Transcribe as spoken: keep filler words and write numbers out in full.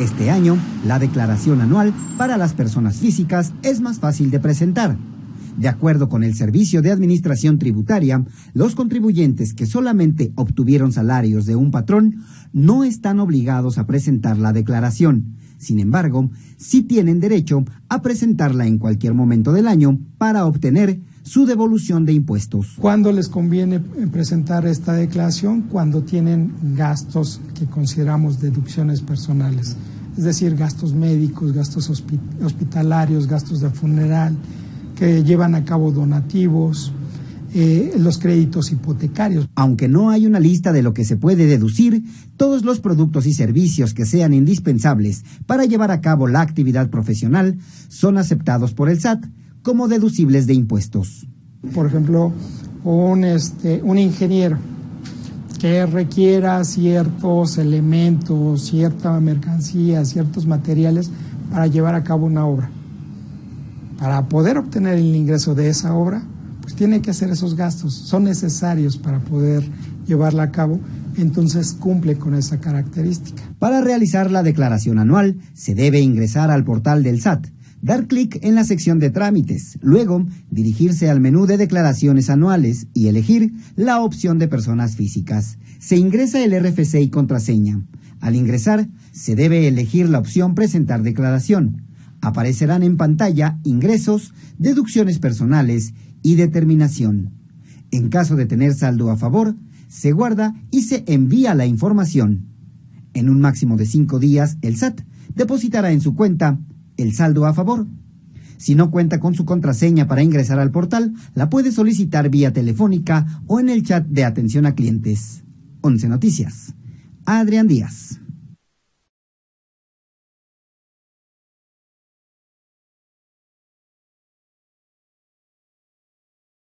Este año, la declaración anual para las personas físicas es más fácil de presentar. De acuerdo con el Servicio de Administración Tributaria, los contribuyentes que solamente obtuvieron salarios de un patrón no están obligados a presentar la declaración. Sin embargo, sí tienen derecho a presentarla en cualquier momento del año para obtener su devolución de impuestos. ¿Cuándo les conviene presentar esta declaración? Cuando tienen gastos que consideramos deducciones personales, es decir, gastos médicos, gastos hospitalarios, gastos de funeral, que llevan a cabo donativos, eh, los créditos hipotecarios. Aunque no hay una lista de lo que se puede deducir, todos los productos y servicios que sean indispensables para llevar a cabo la actividad profesional son aceptados por el S A T como deducibles de impuestos. Por ejemplo, un, este, un ingeniero que requiera ciertos elementos, cierta mercancía, ciertos materiales para llevar a cabo una obra. Para poder obtener el ingreso de esa obra, pues tiene que hacer esos gastos, son necesarios para poder llevarla a cabo, entonces cumple con esa característica. Para realizar la declaración anual, se debe ingresar al portal del S A T, dar clic en la sección de trámites, luego dirigirse al menú de declaraciones anuales y elegir la opción de personas físicas. Se ingresa el R F C y contraseña. Al ingresar, se debe elegir la opción presentar declaración. Aparecerán en pantalla ingresos, deducciones personales y determinación. En caso de tener saldo a favor, se guarda y se envía la información. En un máximo de cinco días, el S A T depositará en su cuenta el saldo a favor. Si no cuenta con su contraseña para ingresar al portal, la puede solicitar vía telefónica o en el chat de atención a clientes. once Noticias. Adrián Díaz.